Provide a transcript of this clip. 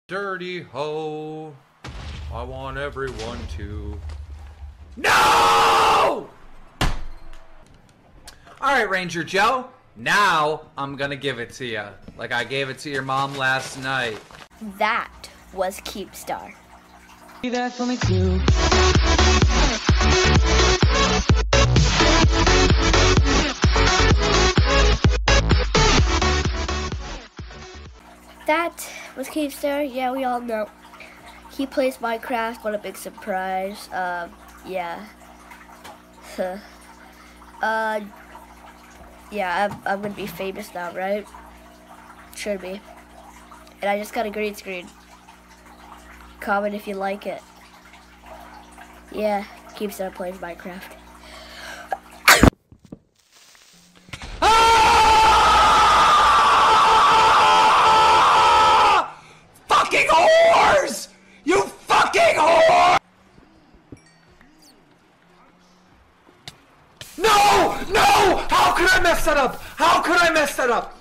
Dirty hoe, I want everyone to... No! Alright, Ranger Joe, now I'm gonna give it to you, like I gave it to your mom last night. That was Keemstar. Be that for me too. That was Keemstar. Yeah, we all know. He plays Minecraft. What a big surprise. Yeah. Yeah, I'm gonna be famous now, right? Should be. And I just got a green screen. Comment if you like it. Yeah, Keemstar plays Minecraft. Fucking whores! You fucking whore! No! No! How could I mess that up? How could I mess that up?